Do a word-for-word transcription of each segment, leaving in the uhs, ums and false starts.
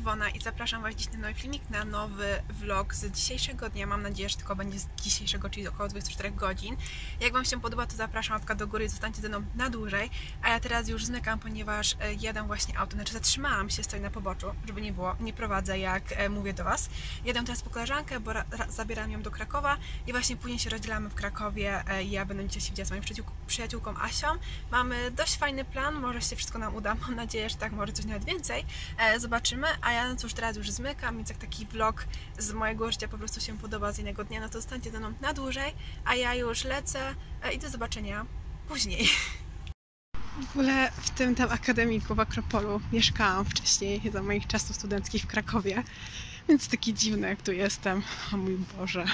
Iwona i zapraszam Was dziś na nowy filmik, na nowy vlog z dzisiejszego dnia. Mam nadzieję, że tylko będzie z dzisiejszego, czyli około dwudziestu czterech godzin. Jak Wam się podoba, to zapraszam łapka do góry i zostańcie ze mną na dłużej. A ja teraz już zmykam, ponieważ jadę właśnie auto, znaczy zatrzymałam się, stoję na poboczu, żeby nie było, nie prowadzę jak mówię do Was. Jadę teraz po koleżankę, bo zabieram ją do Krakowa i właśnie później się rozdzielamy w Krakowie. Ja będę dzisiaj się widziała z moją przyjaciółką Asią. Mamy dość fajny plan, może się wszystko nam uda, mam nadzieję, że tak, może coś nawet więcej. Zobaczymy, a ja no cóż, teraz już zmykam, więc jak taki vlog z mojego życia po prostu się podoba z innego dnia, no to zostańcie ze mną na dłużej, a ja już lecę i do zobaczenia później. W ogóle w tym tam akademiku w Akropolu mieszkałam wcześniej, za moich czasów studenckich w Krakowie, więc takie dziwne jak tu jestem, o mój Boże.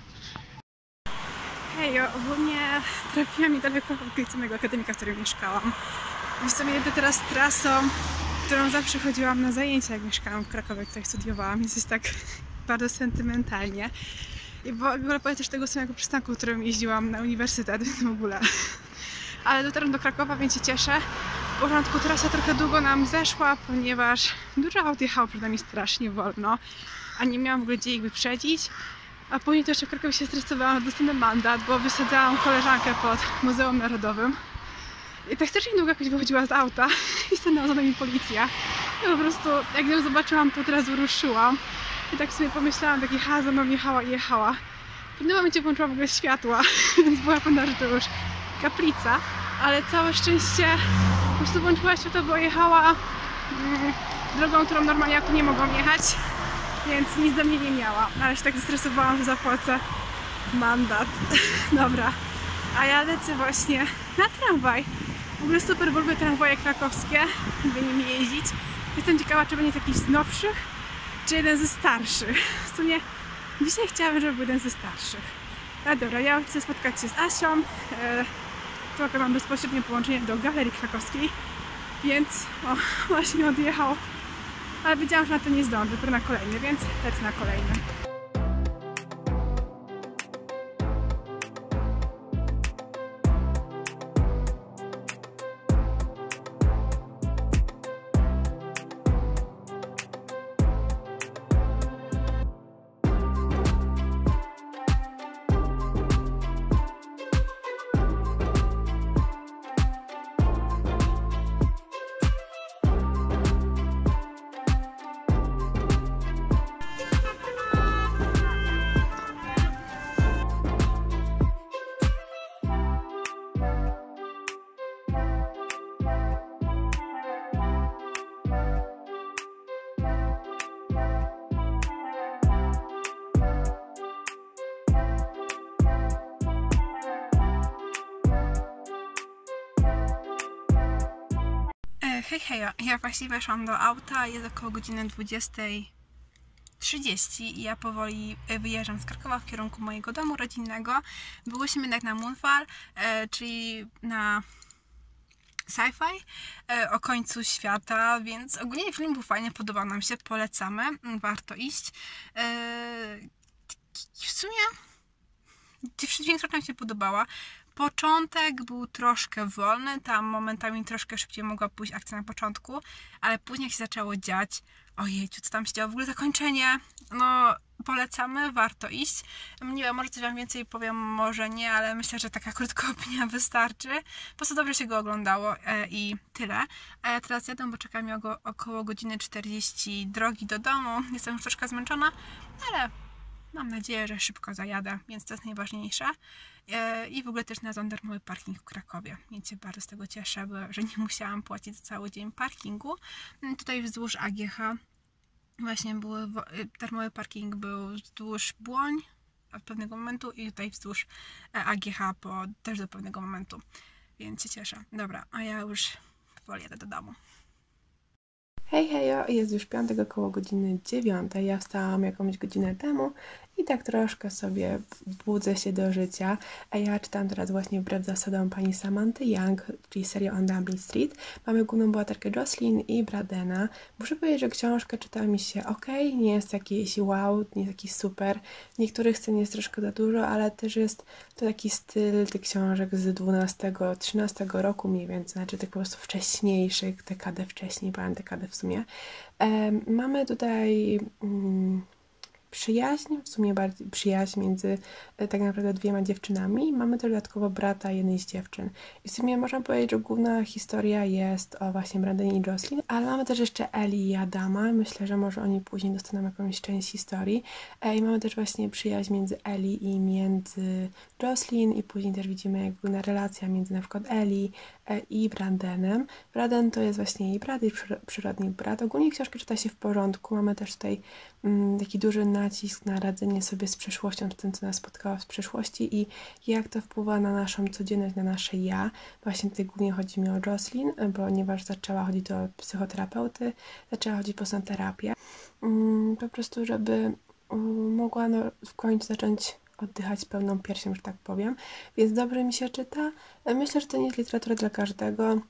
Hej, ja ogólnie trafiłam niedaleko od samego akademika, w którym mieszkałam. I w sumie jedę teraz trasą, którą zawsze chodziłam na zajęcia, jak mieszkałam w Krakowie, tutaj studiowałam, więc jest tak bardzo sentymentalnie. I w ogóle powiem też tego samego przystanku, którym jeździłam na uniwersytet, w ogóle. Ale dotarłam do Krakowa, więc się cieszę. W porządku, trasa trochę długo nam zeszła, ponieważ dużo aut jechało przed nami strasznie wolno, a nie miałam w ogóle gdzie ich wyprzedzić. A później też w Krakowie się stresowałam, że dostanę mandat, bo wysadzałam koleżankę pod Muzeum Narodowym. I tak strasznie długo jakoś wychodziła z auta i stanęła za nami policja. I po prostu jak ją zobaczyłam, to od razu ruszyłam. I tak sobie pomyślałam, tak jechała za mną, jechała i jechała. W pewnym momencie włączyła w ogóle światła, więc była pewna, że to już kaplica. Ale całe szczęście po prostu włączyła światło, bo jechała mm, drogą, którą normalnie auto nie mogą jechać. Więc nic do mnie nie miała. Ale się tak zestresowałam, że zapłacę mandat. Dobra. A ja lecę właśnie na tramwaj. W ogóle super lubię tramwaje krakowskie, by nimi jeździć. Jestem ciekawa, czy będzie jakiś z nowszych, czy jeden ze starszych. W sumie dzisiaj chciałabym, żeby był jeden ze starszych. Ale dobra, ja chcę spotkać się z Asią. Trochę mam bezpośrednie połączenie do Galerii Krakowskiej, więc o, właśnie odjechał. Ale wiedziałam, że na to nie zdążę, dopiero na kolejny, więc lecę na kolejny. Hej, hej, ja właśnie weszłam do auta, jest około godziny dwudziestej trzydzieści i ja powoli wyjeżdżam z Krakowa w kierunku mojego domu rodzinnego. Byłyśmy jednak na Moonfall, czyli na sci-fi o końcu świata, więc ogólnie film był fajny, podobał nam się, polecamy, warto iść. W sumie większość nam się podobała. Początek był troszkę wolny, tam momentami troszkę szybciej mogła pójść akcja na początku, ale później jak się zaczęło dziać, ojejciu, co tam się działo, w ogóle zakończenie, no polecamy, warto iść. Nie wiem, może coś Wam więcej powiem, może nie, ale myślę, że taka krótka opinia wystarczy. Po prostu dobrze się go oglądało e, i tyle. A ja teraz jadę, bo czeka mi około godziny czterdzieści drogi do domu, jestem już troszkę zmęczona, ale mam nadzieję, że szybko zajadę, więc to jest najważniejsze. I w ogóle też znalazłam darmowy parking w Krakowie, więc się bardzo z tego cieszę, bo, że nie musiałam płacić za cały dzień parkingu. Tutaj wzdłuż A G H właśnie były, darmowy parking był wzdłuż Błoń od pewnego momentu i tutaj wzdłuż A G H po, też do pewnego momentu, więc się cieszę. Dobra, a ja już powoli jadę do domu. Hej, hej, jest już piątek, około godziny dziewiątej. Ja wstałam jakąś godzinę temu i tak troszkę sobie budzę się do życia. A ja czytam teraz właśnie Wbrew zasadom pani Samanthy Young, czyli serię On Dumpling Street. Mamy główną bohaterkę Jocelyn i Bradena. Muszę powiedzieć, że książka czyta mi się ok, nie jest jakiś wow, nie jest jakiś super. W niektórych scen jest troszkę za dużo, ale też jest to taki styl tych książek z dwunastego trzynastego roku mniej więcej, znaczy tych po prostu wcześniejszych, dekadę wcześniej, parę dekadę w sumie. E, mamy tutaj mm, przyjaźń, w sumie bardziej przyjaźń między e, tak naprawdę dwiema dziewczynami. Mamy też dodatkowo brata jednej z dziewczyn. I w sumie można powiedzieć, że główna historia jest o właśnie Brandenie i Jocelyn, ale mamy też jeszcze Eli i Adama. Myślę, że może oni później dostaną jakąś część historii. E, I mamy też właśnie przyjaźń między Eli i między Jocelyn i później też widzimy jak główna relacja między na przykład Eli e, i Brandenem. Branden to jest właśnie jej brat, jej przyrodni brat. Ogólnie książkę czyta się w porządku. Mamy też tutaj mm, taki duży nacisk na radzenie sobie z przeszłością, z tym, co nas spotkało w przeszłości i jak to wpływa na naszą codzienność, na nasze ja. Właśnie tutaj głównie chodzi mi o Jocelyn, ponieważ zaczęła chodzić do psychoterapeuty, zaczęła chodzić po prostu na terapię. Mm, po prostu, żeby um, mogła no, w końcu zacząć oddychać pełną piersią, że tak powiem. Więc dobrze mi się czyta. Myślę, że to nie jest literatura dla każdego.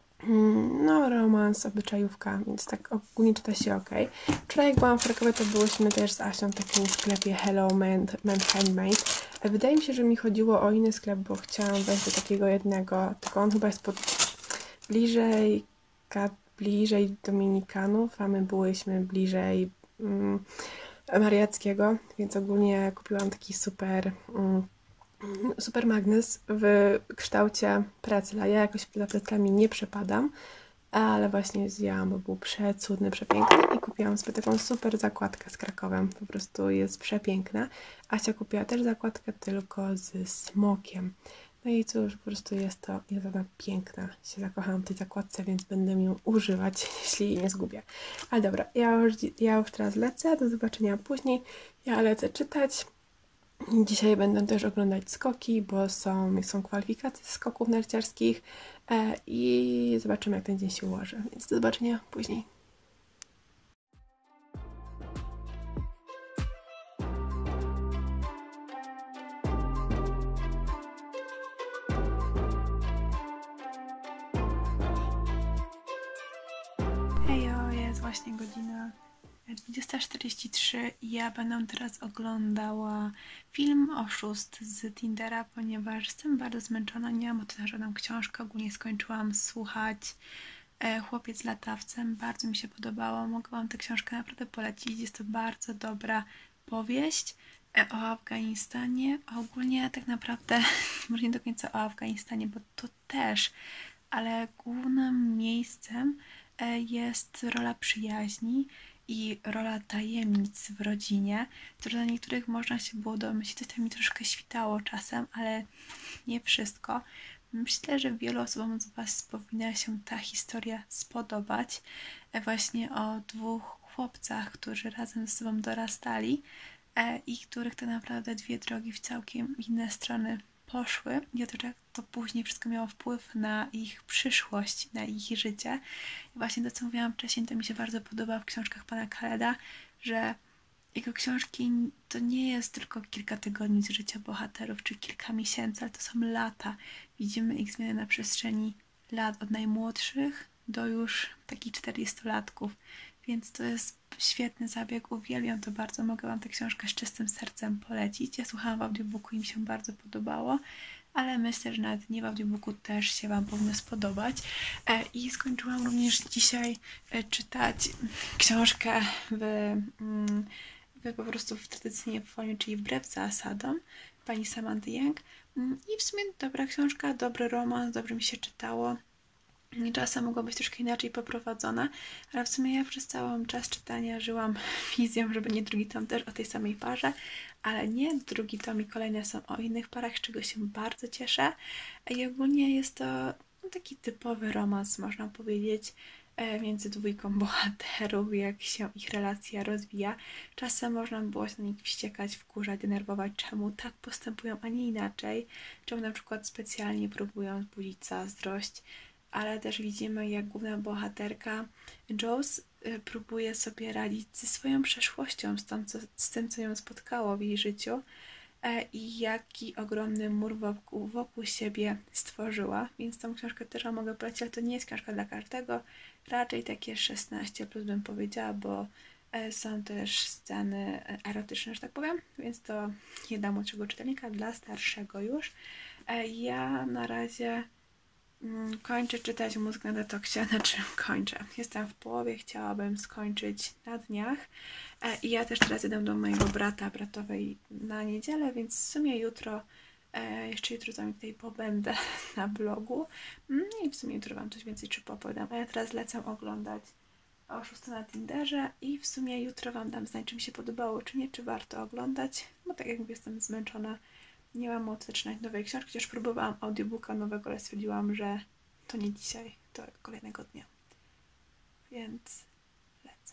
No, romans, obyczajówka, więc tak ogólnie czyta się ok. Wczoraj jak byłam w Krakowie, to byłyśmy też z Asią w takim sklepie Hello Man, Man Handmade. Wydaje mi się, że mi chodziło o inny sklep, bo chciałam wejść do takiego jednego, tylko on chyba jest pod bliżej, ka, bliżej Dominikanów, a my byłyśmy bliżej mm, Mariackiego, więc ogólnie kupiłam taki super mm, super magnes w kształcie precyla. Ja jakoś za plecami nie przepadam, ale właśnie zjęłam, bo był przecudny, przepiękny i kupiłam sobie taką super zakładkę z Krakowem. Po prostu jest przepiękna. Asia kupiła też zakładkę, tylko z smokiem. No i cóż, po prostu jest to, jest ona piękna. Się zakochałam w tej zakładce, więc będę ją używać, jeśli jej nie zgubię. Ale dobra, ja już, ja już teraz lecę. Do zobaczenia później. Ja lecę czytać. Dzisiaj będę też oglądać skoki, bo są, są kwalifikacje skoków narciarskich e, i zobaczymy, jak ten dzień się ułoży. Więc do zobaczenia później. Hejo, jest właśnie godzina dwudziesta czterdzieści trzy i ja będę teraz oglądała film Oszust z Tindera, ponieważ jestem bardzo zmęczona, nie mam ochoty na żadną książkę, ogólnie skończyłam słuchać e, Chłopiec latawcem, bardzo mi się podobało, mogę wam tę książkę naprawdę polecić, jest to bardzo dobra powieść e, o Afganistanie, a ogólnie tak naprawdę może nie do końca o Afganistanie, bo to też, ale głównym miejscem e, jest rola przyjaźni i rola tajemnic w rodzinie, które dla niektórych można się było domyślić, to mi troszkę świtało czasem, ale nie wszystko. Myślę, że wielu osobom z Was powinna się ta historia spodobać. Właśnie o dwóch chłopcach, którzy razem ze sobą dorastali i których tak naprawdę dwie drogi w całkiem inne strony poszły i o to, jak to później wszystko miało wpływ na ich przyszłość, na ich życie. I właśnie to, co mówiłam wcześniej, to mi się bardzo podoba w książkach pana Khaleda, że jego książki to nie jest tylko kilka tygodni z życia bohaterów, czy kilka miesięcy, ale to są lata. Widzimy ich zmiany na przestrzeni lat, od najmłodszych do już takich czterdziestolatków. Więc to jest świetny zabieg, uwielbiam to bardzo, mogę wam tę książkę z czystym sercem polecić. Ja słuchałam w audiobooku i mi się bardzo podobało, ale myślę, że nawet nie w audiobooku też się wam powinno spodobać. I skończyłam również dzisiaj czytać książkę w, w po prostu w tradycyjnej formie, czyli Wbrew zasadom pani Samanthy Young. I w sumie dobra książka, dobry romans, dobrze mi się czytało. Czasem mogło być troszkę inaczej poprowadzone, ale w sumie ja przez cały czas czytania żyłam wizją, że będzie drugi tom też o tej samej parze, ale nie, drugi tom i kolejne są o innych parach, z czego się bardzo cieszę. I ogólnie jest to no, taki typowy romans, można powiedzieć, między dwójką bohaterów, jak się ich relacja rozwija. Czasem można było się na nich wściekać, wkurzać, denerwować, czemu tak postępują, a nie inaczej. Czemu na przykład specjalnie próbują wzbudzić zazdrość. ale też widzimy, jak główna bohaterka Jules próbuje sobie radzić ze swoją przeszłością, z tym, co, z tym, co ją spotkało w jej życiu i jaki ogromny mur wokół, wokół siebie stworzyła. Więc tą książkę też Wam mogę polecić, ale to nie jest książka dla każdego. Raczej takie szesnaście plus bym powiedziała, bo są też sceny erotyczne, że tak powiem, więc to nie dla młodszego czytelnika, dla starszego już. Ja na razie kończę czytać Mózg na detoksie, znaczy kończę. Jestem w połowie, chciałabym skończyć na dniach. I ja też teraz idę do mojego brata, bratowej na niedzielę, więc w sumie jutro, jeszcze jutro tam tutaj pobędę na blogu. I w sumie jutro Wam coś więcej czy opowiadam. A ja teraz lecę oglądać Oszustwo na Tinderze i w sumie jutro Wam dam znać, czy mi się podobało, czy nie, czy warto oglądać. Bo tak jak mówię, jestem zmęczona. Nie mam mocy zaczynać nowej książki, chociaż próbowałam audiobooka nowego, ale stwierdziłam, że to nie dzisiaj, to kolejnego dnia. Więc lecę.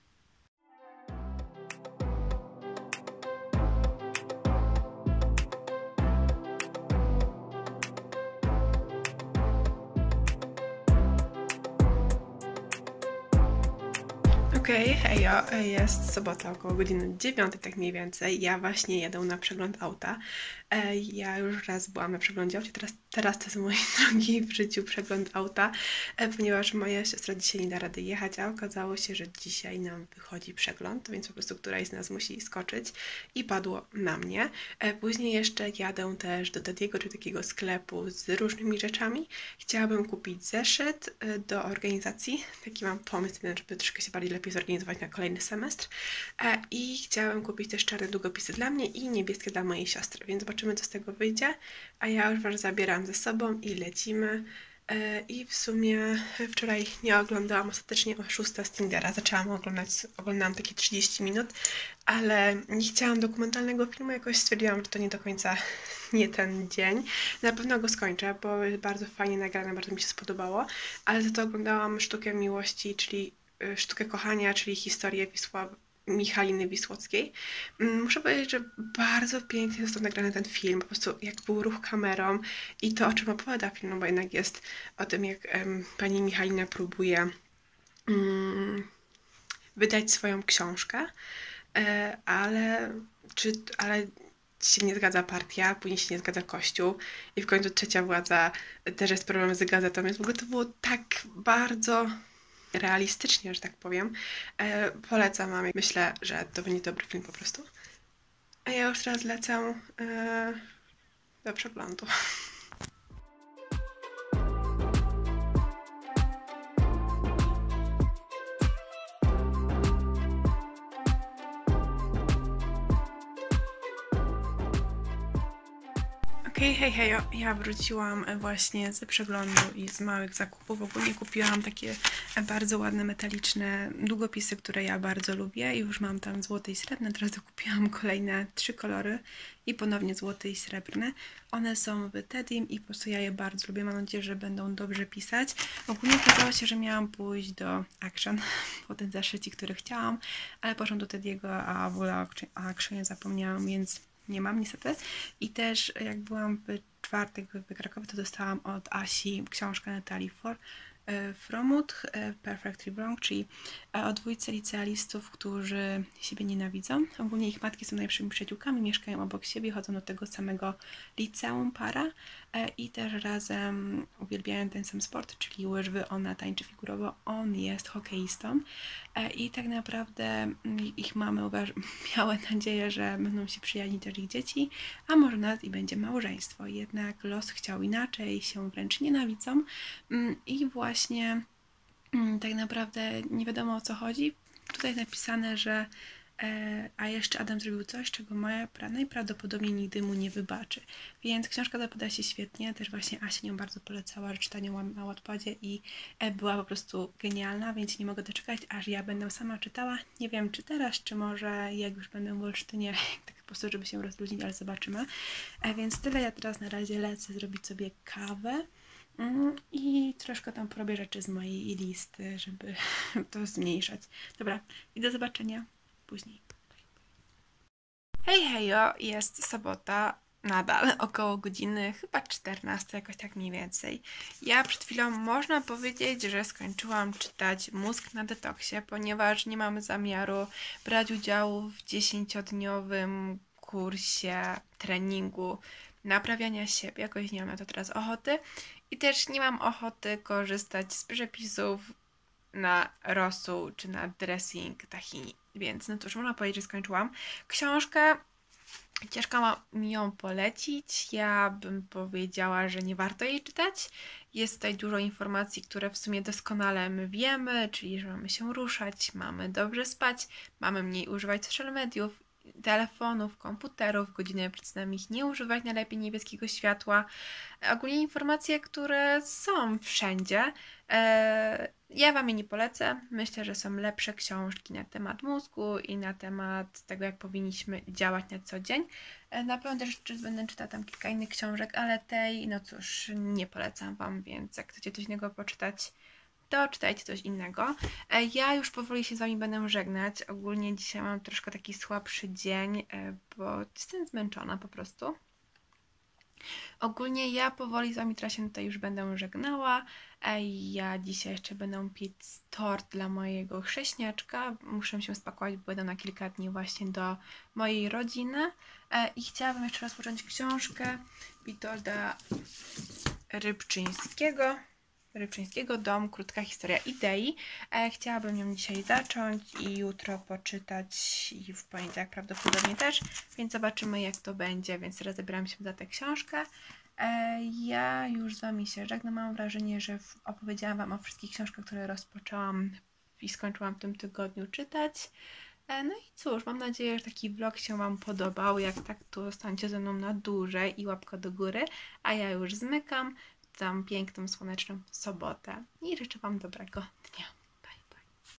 Okej, okay, hejo, jest sobota około godziny dziewiątej, tak mniej więcej. Ja właśnie jedę na przegląd auta. Ja już raz byłam na przeglądzie auta, teraz, teraz to jest mój drugi w życiu przegląd auta, ponieważ moja siostra dzisiaj nie da rady jechać, a okazało się, że dzisiaj nam wychodzi przegląd, więc po prostu któraś z nas musi skoczyć i padło na mnie. Później jeszcze jadę też do Tediego, czy takiego sklepu z różnymi rzeczami. Chciałabym kupić zeszyt do organizacji, taki mam pomysł, żeby troszkę się bardziej lepiej zorganizować na kolejny semestr. I chciałam kupić też czarne długopisy dla mnie i niebieskie dla mojej siostry, więc zobaczymy, co z tego wyjdzie. A ja już Was zabieram ze sobą i lecimy. I w sumie wczoraj nie oglądałam ostatecznie Oszustwa z Tindera. Zaczęłam oglądać, oglądałam takie trzydzieści minut, ale nie chciałam dokumentalnego filmu, jakoś stwierdziłam, że to nie do końca nie ten dzień. Na pewno go skończę, bo jest bardzo fajnie nagrane, bardzo mi się spodobało, ale za to oglądałam Sztukę Miłości, czyli Sztukę Kochania, czyli historię Wisła, Michaliny Wisłockiej. Muszę powiedzieć, że bardzo pięknie został nagrany ten film, po prostu jak był ruch kamerą i to, o czym opowiada film, no bo jednak jest o tym, jak um, pani Michalina próbuje um, wydać swoją książkę, e, ale, czy, ale się nie zgadza partia, później się nie zgadza Kościół i w końcu trzecia władza też jest problem z gazetą, więc w ogóle to było tak bardzo realistycznie, że tak powiem. E, polecam Wam. Myślę, że to będzie dobry film po prostu. A ja już teraz lecę e, do przeglądu. Okej, hej, hej, ja wróciłam właśnie z przeglądu i z małych zakupów. Ogólnie kupiłam takie bardzo ładne, metaliczne długopisy, które ja bardzo lubię i już mam tam złoty i srebrny. Teraz dokupiłam kolejne trzy kolory i ponownie złoty i srebrny. One są w Tedim i po prostu ja je bardzo lubię. Mam nadzieję, że będą dobrze pisać. Ogólnie okazało się, że miałam pójść do Action po ten zeszycik, który chciałam, ale poszłam do Tediego, a w ogóle o Actionie zapomniałam, więc nie mam niestety. I też jak byłam w czwartek w Krakowie, to dostałam od Asi książkę Natalii For, Fromut, Perfectly Wrong, czyli o dwójce licealistów, którzy siebie nienawidzą. Ogólnie ich matki są najlepszymi przyjaciółkami, mieszkają obok siebie, chodzą do tego samego liceum para i też razem uwielbiają ten sam sport, czyli łyżwy. Ona tańczy figurowo, on jest hokeistą i tak naprawdę ich mamy miały nadzieję, że będą się przyjaźnić też ich dzieci, a może nawet i będzie małżeństwo. Jednak los chciał inaczej, się wręcz nienawidzą i właśnie Właśnie tak naprawdę nie wiadomo, o co chodzi. Tutaj napisane, że e, a jeszcze Adam zrobił coś, czego Maja najprawdopodobniej nigdy mu nie wybaczy. Więc książka zapowiada się świetnie. Też właśnie Asia nią bardzo polecała, że czytanie na Wattpadzie i e, była po prostu genialna, więc nie mogę doczekać, aż ja będę sama czytała. Nie wiem, czy teraz, czy może jak już będę w Olsztynie, tak po prostu, żeby się rozluźnić, ale zobaczymy. E, więc tyle. Ja teraz na razie lecę zrobić sobie kawę. I troszkę tam porobię rzeczy z mojej listy, żeby to zmniejszać. Dobra, i do zobaczenia później. Hej, hejo, jest sobota. nadal około godziny chyba czternastej, jakoś tak mniej więcej. Ja przed chwilą można powiedzieć, że skończyłam czytać Mózg na detoksie, ponieważ nie mamy zamiaru brać udziału w dziesięciodniowym kursie treningu naprawiania siebie. Jakoś nie mam na to teraz ochoty. I też nie mam ochoty korzystać z przepisów na rosół czy na dressing tahini. Więc no cóż, można powiedzieć, że skończyłam. Książkę ciężko mi ją polecić. Ja bym powiedziała, że nie warto jej czytać. Jest tutaj dużo informacji, które w sumie doskonale my wiemy, czyli że mamy się ruszać, mamy dobrze spać, mamy mniej używać social mediów, telefonów, komputerów, godziny przed snem ich nie używać, najlepiej niebieskiego światła. Ogólnie informacje, które są wszędzie. Eee, ja Wam je nie polecę. Myślę, że są lepsze książki na temat mózgu i na temat tego, jak powinniśmy działać na co dzień. Eee, na pewno też będę czytała tam kilka innych książek, ale tej, no cóż, nie polecam Wam, więc jak chcecie coś innego poczytać, to czytajcie coś innego. Ja już powoli się z Wami będę żegnać. Ogólnie dzisiaj mam troszkę taki słabszy dzień, bo jestem zmęczona po prostu. Ogólnie ja powoli z Wami teraz się tutaj już będę żegnała. Ja dzisiaj jeszcze będę piec tort dla mojego chrześniaczka. Muszę się spakować, bo będę na kilka dni właśnie do mojej rodziny. I chciałabym jeszcze rozpocząć książkę Witolda Rybczyńskiego. Rybczyńskiego Dom, krótka historia idei. E, chciałabym ją dzisiaj zacząć i jutro poczytać i w poniedziałek prawdopodobnie też, więc zobaczymy jak to będzie, więc teraz zabieram się za tę książkę. E, ja już z Wami się żegnam, mam wrażenie, że opowiedziałam Wam o wszystkich książkach, które rozpoczęłam i skończyłam w tym tygodniu czytać. E, no i cóż, mam nadzieję, że taki vlog się Wam podobał, jak tak to zostańcie ze mną na dłużej i łapka do góry, a ja już zmykam. Tam piękną, słoneczną sobotę i życzę Wam dobrego dnia.